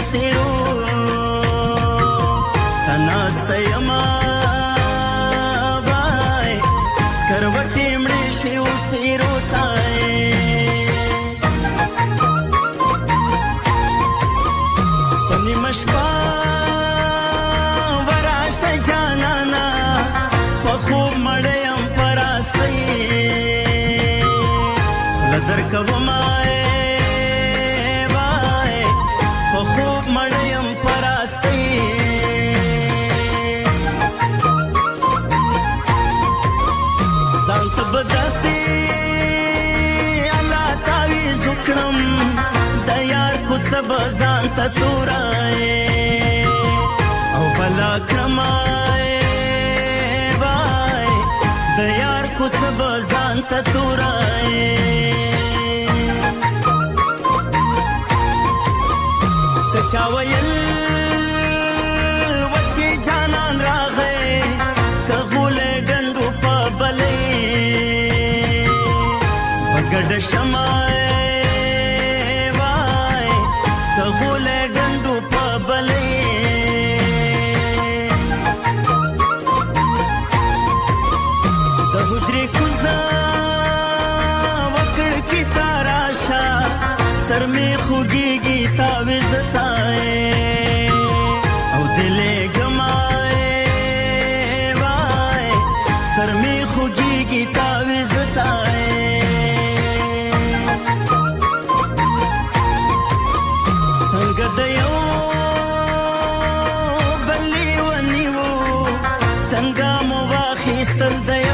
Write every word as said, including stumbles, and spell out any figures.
اوسیرو تناسته یما بای سکروټې مړې شوې اوسیرو تای په نیمه شپه وراشه جانانا په خوب مړی یم په راستۍ خوله درکومه بای په خوب مړی یم په راستۍ ځان ته به داسې الله تعویض وکړم د یار کوڅه به ځان ته تورایې او بلا کړمه بای د یار کوڅه به ځان ته تورایې که چا ویل وچې جانان راغی که غولی ډنډو په بلۍ په ګډه شمه وای که غولی ډنډو په بلۍ د حجرې کوزه وکړکي ته راشه سر مې خوږېږي تاویز تای او دلې ګمای وای سر مې خوږېږي تاویز تای څنګه د یو بل لیوني وو څنګه مو واخیستل د